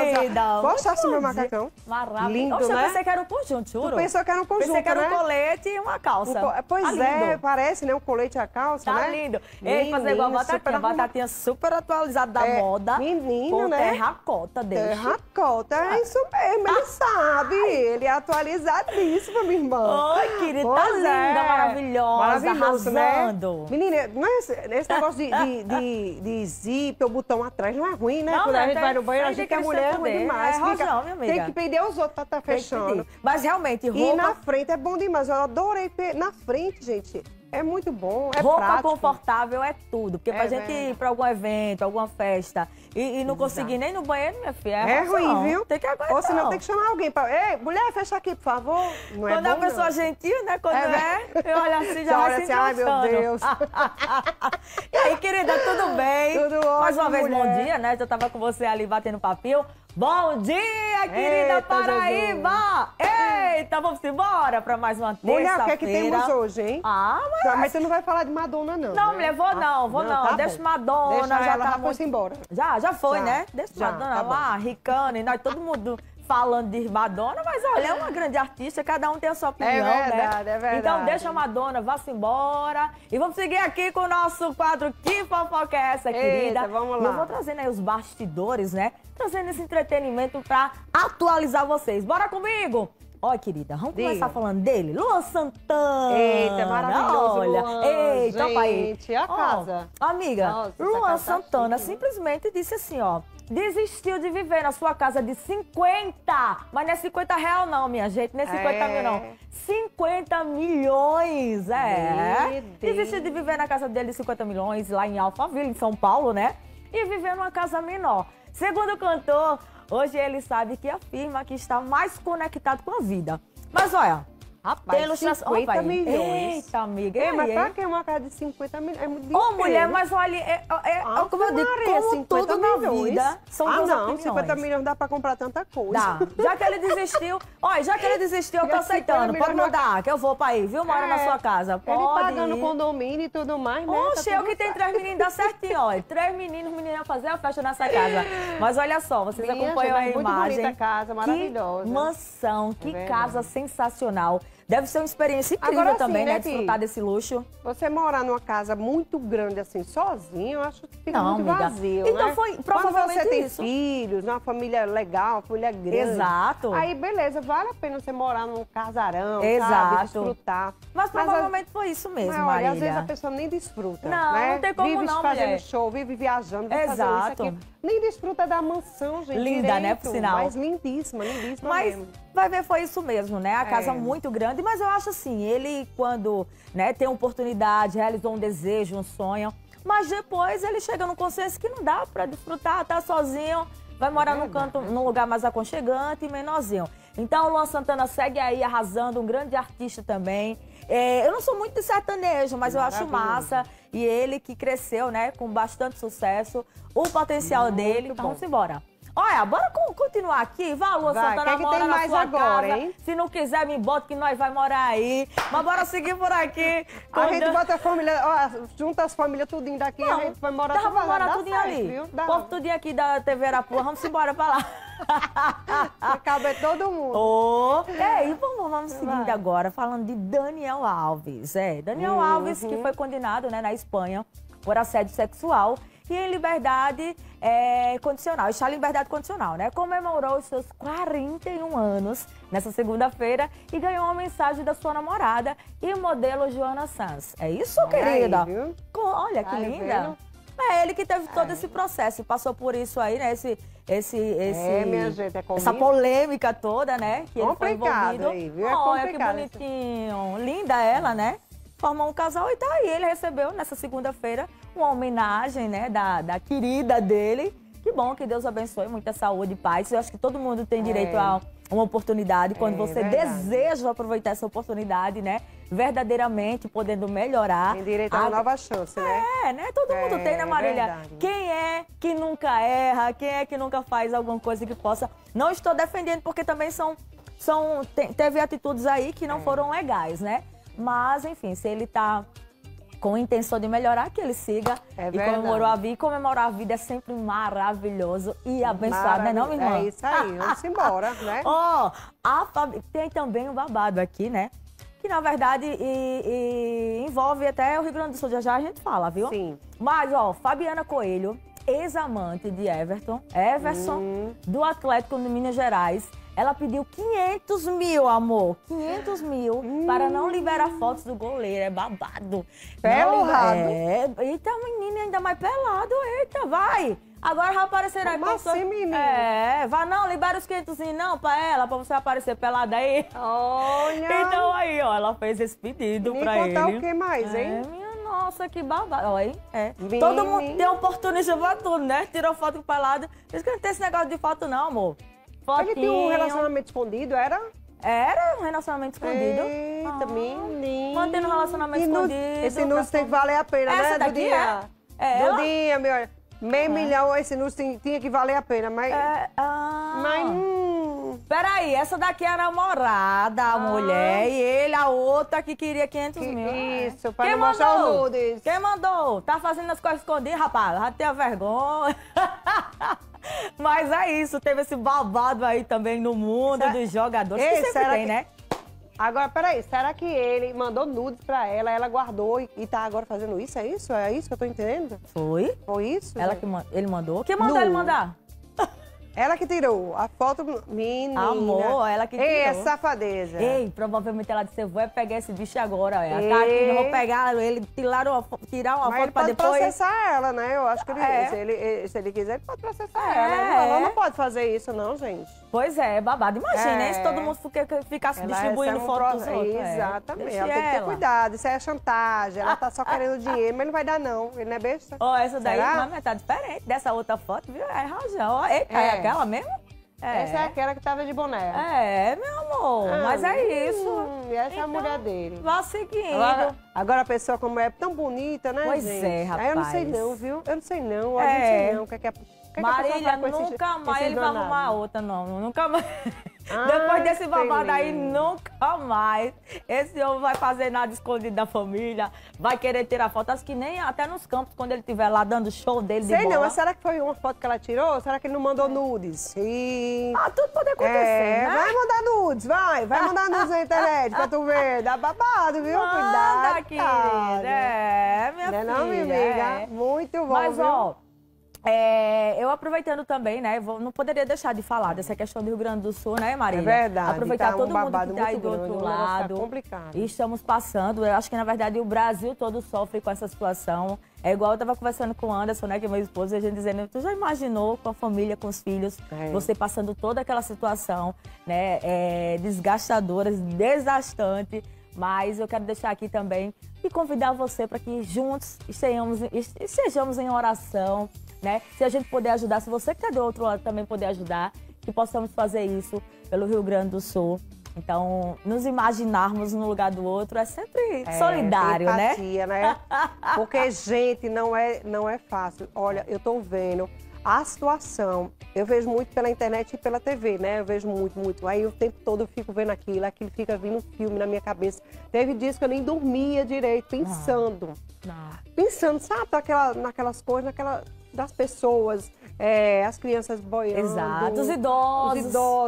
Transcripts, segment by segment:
querida. Gostasse do meu macacão? Maravilhoso. Lindo, Oxe, né? Eu pensei que era um conjunto, juro. Tu pensou que era um conjunto, Pensei que era um né? colete e uma calça. Pois Tá é, lindo. parece, né? Um colete e a calça, Tá né? lindo. Ei, fazer igual a Menino, super Batatinha. Batatinha super atualizada da moda. Menino, com né? terracota dele. Terracota, é isso mesmo, ele sabe. Ele é atualizadíssimo, minha irmã. Oi, querida, tá Pois linda, é. maravilhosa, Maravilhoso, arrasando. Né? Menina, mas esse negócio de zíper, o botão atrás, não é ruim, né? Não, Quando né? a gente vai no banheiro, a Tem gente que é mulher, é ruim poder. demais. É rojão, minha amiga. Tem que pedir aos outros pra estar Tem que fechando. pedir. Mas realmente, E roupa... na frente é bom demais. Eu adorei na frente, gente. É muito bom, é roupa prático. confortável é tudo. Porque pra gente verdade. ir pra algum evento, alguma festa e não conseguir nem no banheiro, minha filha, É razão. ruim, viu? Tem que aguentar. Ou senão tem que chamar alguém pra... Ei, mulher, fecha aqui, por favor. Não é Quando é bom, uma pessoa não. gentil, né? Quando eu olho assim, já Você vai olha se assim, ai, meu encaixando. Deus. E aí, querida, tudo bem? Tudo Mais uma ótimo, vez, mulher. bom dia, né? Eu tava com você ali batendo papinho. Bom dia, querida Eita, Paraíba! Eita, vamos embora pra mais uma terça-feira. Mulher, o que é que temos hoje, hein? Ah, Mas você não vai falar de Madonna, não. Não, né? mulher, vou não. tá Deixa bom. Madonna, Deixa já ela, tá já foi-se embora. Já foi, Já, né? Deixa já, Madonna tá bom. lá, Ricana, e nós todo mundo falando de Madonna, mas olha, é uma grande artista, cada um tem a sua opinião, verdade, né? é verdade. Então deixa a Madonna, vá-se embora. E vamos seguir aqui com o nosso quadro Que Fofoca é essa, querida? vamos E lá. eu vou trazendo aí os bastidores, né? Trazendo esse entretenimento pra atualizar vocês. Bora comigo! Ó, querida, vamos Diga. começar falando dele. Luan Santana. Eita, maravilhoso, Olha, Luan. eita, topa aí. Gente, a Ó, casa. amiga, Nossa, essa Luan casa tá Santana chique, né? simplesmente disse assim, ó. Desistiu de viver na sua casa de 50. Mas não é 50 real não, minha gente. Não é 50 mil, não. 50 milhões, Meu Deus. Desistiu de viver na casa dele de 50 milhões, lá em Alphaville, em São Paulo, né? E viver numa casa menor. Segundo o cantor, hoje ele sabe que afirma que está mais conectado com a vida. Mas olha... Rapaz, tem ilustração. 50 Opa, milhões. Eita, amiga. Ei, e mas aí, pra hein? que uma casa de 50 milhões? É muito Ô, dinheiro. mulher, mas olha, como eu digo, como tudo na vida, são duas não, opiniões. 50 milhões dá pra comprar tanta coisa. Dá. Já que ele desistiu, olha, já que ele desistiu, eu tô Já 50 aceitando. Pode milhões mandar, que eu vou pra aí, viu? Moro na sua casa. Pode Ele pagando ir. condomínio e tudo mais, né? Oxe, Tá eu tudo que tenho certo. 3 meninos, dá certinho, olha. 3 meninos, meninas fazer a festa nessa casa. Mas olha só, vocês Minha acompanham gente, a muito imagem. bonita a casa, maravilhosa. Que mansão, que verdade. casa sensacional. Deve ser uma experiência incrível Agora sim, também, né, né? Desfrutar Pi? desse luxo. Você morar numa casa muito grande assim, sozinho, eu acho que fica Não, muito amiga. vazio, Então né? foi Quando provavelmente você tem isso. filhos, uma família legal, uma família grande. Exato. Aí, beleza, vale a pena você morar num casarão, Exato. sabe? Desfrutar. Mas provavelmente foi isso mesmo, Mas, olha, Marília. às vezes a pessoa nem desfruta, Não, né? não tem como vive não, fazendo mulher. show, vive viajando, vive fazendo Exato. isso aqui. Nem desfruta da mansão, gente. Linda, né, direito, por sinal. Mas lindíssima, lindíssima Mas mesmo. vai ver, foi isso mesmo, né? A casa É. muito grande, mas eu acho assim, ele quando, né, tem oportunidade, realizou um desejo, um sonho, mas depois ele chega num consenso que não dá pra desfrutar, tá sozinho, vai morar num canto, num lugar mais aconchegante e menorzinho. Então o Luan Santana segue aí arrasando, um grande artista também. Eu não sou muito de sertanejo, mas eu acho massa. E ele que cresceu, né, com bastante sucesso, o potencial Muito dele. bom. Então vamos embora. Olha, bora continuar aqui. Vá, Luan Vai, Santana, que mora tem na mais sua agora, casa. hein? Se não quiser, me bota que nós vai morar aí. Mas bora seguir por aqui. A gente bota a família, ó, junta as famílias tudinho daqui, a gente vai morar Dá pra morar tudinho certo, ali. viu? Dá. O povo tudinho aqui da TV Arapuã, vamos embora pra lá. Cabe todo mundo. Ô, e vamos seguindo Vai. agora, falando de Daniel Alves. Daniel Alves, que foi condenado, né, na Espanha por assédio sexual e em liberdade condicional, está em liberdade condicional, né? Comemorou os seus 41 anos nessa segunda-feira e ganhou uma mensagem da sua namorada e modelo Joana Sanz. É isso, Olha aí, querida? viu? Olha que Tá linda. vendo? É ele que teve todo esse processo, passou por isso aí, né? Minha gente, é essa comigo. polêmica toda, né? Que ele foi Complicado envolvido. aí, viu? É Olha que complicado. bonitinho. Linda ela, né? Formou um casal e tá aí. Ele recebeu nessa segunda-feira uma homenagem, né? Da querida dele. Que bom, que Deus abençoe, muita saúde e paz. Eu acho que todo mundo tem direito a uma oportunidade. Quando você verdade. deseja aproveitar essa oportunidade, né? Verdadeiramente, podendo melhorar. Tem direito a uma nova chance, né? Né? Todo mundo tem, né, Marília? verdade. Quem é que nunca erra? Quem é que nunca faz alguma coisa que possa... Não estou defendendo, porque também teve atitudes aí que não foram legais, né? Mas, enfim, se ele tá com a intenção de melhorar, que ele siga e comemorou a vida. E comemorar a vida é sempre maravilhoso e abençoado, né, não, minha irmã? É isso aí, vamos embora, né? Ó, tem também um babado aqui, né? Que, na verdade, envolve até o Rio Grande do Sul, já a gente fala, viu? Sim. Mas, ó, Fabiana Coelho, ex-amante de Everson, do Atlético de Minas Gerais, ela pediu 500 mil, amor. 500 mil para não liberar fotos do goleiro. É babado. Pelado. Eita, menina, ainda mais pelado. Eita, vai. Agora vai aparecer aí. Como assim, menina? Vai não, libera os 500 não pra ela, pra você aparecer pelada aí. Olha. Então aí, ó, ela fez esse pedido pra ele. E contar o que mais, hein? Minha nossa, que babado. Olha aí, Todo mundo tem oportunidade pra tudo, né? Tirou foto pelada. Por isso que não tem esse negócio de foto não, amor. Ele tinha um relacionamento escondido, era? Era um relacionamento escondido. Eita, menina. Mantendo um relacionamento escondido. Esse nudes tem que valer a pena, Essa né, daqui Dudinha? ela? Dudinha, meu. Meio milhão, esse nudes tinha que valer a pena, mas... Peraí, essa daqui é a namorada, a mulher, e ele, a outra, que queria 500 mil. Isso, pra não mostrar o nudes. Quem mandou? Tá fazendo as coisas escondidas, rapaz? Já tenha vergonha. Mas é isso, teve esse babado aí também no mundo dos jogadores, que sempre tem, né? Agora, peraí, será que ele mandou nudes pra ela, ela guardou e tá agora fazendo isso? É isso? É isso que eu tô entendendo? Foi. Foi isso? Ele mandou? Quem mandou ele mandar? Ela que tirou a foto, menina. Amor, ela que tirou. Ei, é safadeza. Ei, provavelmente ela disse, eu vou pegar esse bicho agora. Ela tá aqui, não vou pegar ele, tirar uma foto pra depois... Mas pode processar ela, né? Eu acho que se ele quiser, ele pode processar ela. Ela não pode fazer isso, não, gente. Pois é babado. Imagina, hein? Se todo mundo ficasse distribuindo fotos dos outros. Exatamente. Ela tem que ter cuidado. Isso é chantagem. Ela tá só querendo dinheiro, mas não vai dar, não. Ele não é besta. Ó, essa daí tá diferente dessa outra foto, viu? É Rajão. Eita, é aquela mesmo? Essa é aquela que tava de boné. Meu amor. Mas é isso. E essa é a mulher dele. Vá seguindo. Agora a pessoa como é tão bonita, né, pois gente? Pois é, rapaz. Eu não sei não, viu? Eu não sei não. Eu não sei não. Marília, nunca mais ele vai arrumar outra, não. Nunca mais. Depois desse babado aí, nunca mais. Esse homem vai fazer nada escondido da família, vai querer tirar foto. Acho que nem até nos campos, quando ele estiver lá dando show dele de bola. Sei não, mas será que foi uma foto que ela tirou? Será que ele não mandou nudes? Tudo pode acontecer, né? Vai mandar nudes, vai mandar nudes na internet pra tu ver. Dá babado, viu? Cuidado, querida. Minha filha. Não, minha amiga? Muito bom, mas, viu? Ó, eu aproveitando também, né? Não poderia deixar de falar dessa questão do Rio Grande do Sul, né, Marília? É verdade. Aproveitar todo mundo que tá aí do outro lado. Tá complicado. E estamos passando. Eu acho que, na verdade, o Brasil todo sofre com essa situação. É igual eu tava conversando com o Anderson, né, que é meu esposo, e a gente dizendo, tu já imaginou com a família, com os filhos, você passando toda aquela situação, né, desgastadora, desgastante. Mas eu quero deixar aqui também e convidar você para que juntos estejamos em oração, né? Se a gente puder ajudar, se você que está do outro lado também puder ajudar, que possamos fazer isso pelo Rio Grande do Sul. Então, nos imaginarmos no lugar do outro é sempre solidário, empatia, né? Porque, gente, não é fácil. Olha, eu tô vendo a situação. Eu vejo muito pela internet e pela TV, né? Eu vejo muito. Aí o tempo todo eu fico vendo aquilo fica vindo um filme na minha cabeça. Teve dias que eu nem dormia direito, pensando. Pensando, sabe, naquelas coisas, das pessoas, as crianças boiando. Exato, os idosos.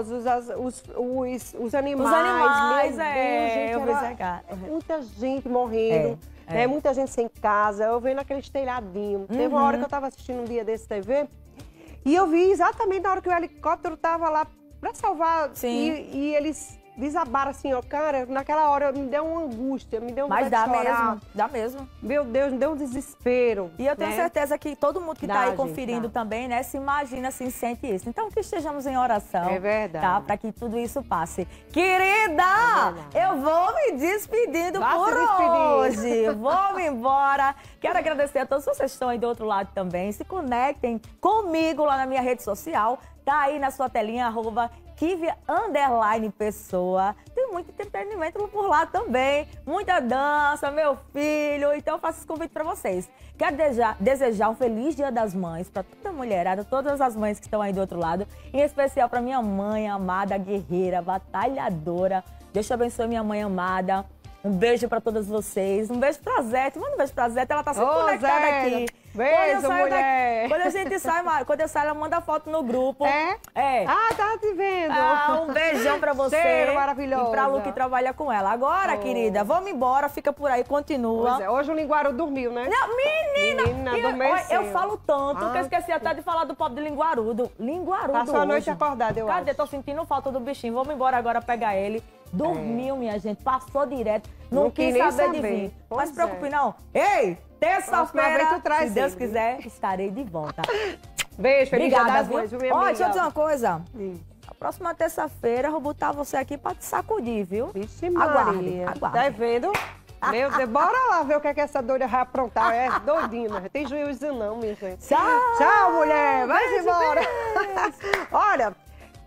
Os animais. Meu Deus, gente, muita gente morrendo. Muita gente sem casa, eu vendo aqueles telhadinhos. Teve uma hora que eu estava assistindo um dia desse TV e eu vi exatamente na hora que o helicóptero estava lá para salvar. E eles desabaram assim, ó, cara, naquela hora me deu uma angústia, me deu vontade de chorar. Dá mesmo. Meu Deus, me deu um desespero. E eu tenho certeza que todo mundo que está aí conferindo também, né, se imagina, se sente isso. Então, que estejamos em oração. É verdade. Tá? Para que tudo isso passe. Querida, eu vou me despedindo hoje. Vou me embora. Quero agradecer a todos vocês que estão aí do outro lado também. Se conectem comigo lá na minha rede social. Tá aí na sua telinha, @Kivia_Pessoa. Tem muito entretenimento por lá também. Muita dança, meu filho. Então eu faço esse convite para vocês. Quero desejar um feliz Dia das Mães para toda a mulherada, todas as mães que estão aí do outro lado. Em especial para minha mãe amada, guerreira, batalhadora. Deus te abençoe, minha mãe amada. Um beijo pra todas vocês. Um beijo pra Zete. Manda um beijo pra Zete. Ela tá sempre conectada aqui. Beijo, mulher. Quando a gente sai, quando eu saio, ela manda foto no grupo. É? É. Ah, tá te vendo. Um beijão pra você. Cheiro maravilhoso. E pra Lu que trabalha com ela. Agora, querida, vamos embora. Fica por aí, continua. Pois é, hoje o Linguaru dormiu, né? Não, menina adormeceu. eu falo tanto que eu esqueci até de falar do pobre de Linguarudo. Linguarudo Passou a noite hoje. acordada, eu Cadê? acho. Tô sentindo falta do bichinho. Vamos embora agora pegar ele. Dormiu, minha gente. Passou direto. Não quis nem saber de saber. vir. Pois Mas se preocupe não. Ei, Próxima vez terça-feira, tu traz se Deus ele. quiser, estarei de volta. Beijo, feliz Dia Obrigada, das viu? Mães, viu, minha Ó, amiga? deixa eu dizer uma coisa. A próxima terça-feira eu vou botar você aqui pra te sacudir, viu? Vixe, Aguarde, Maria. aguarde. Tá vendo? Meu Deus, bora lá ver o que é que essa doida vai aprontar. É doidinha, não tem juízo não, minha gente. Tchau! Tchau, mulher. Vai embora. Olha,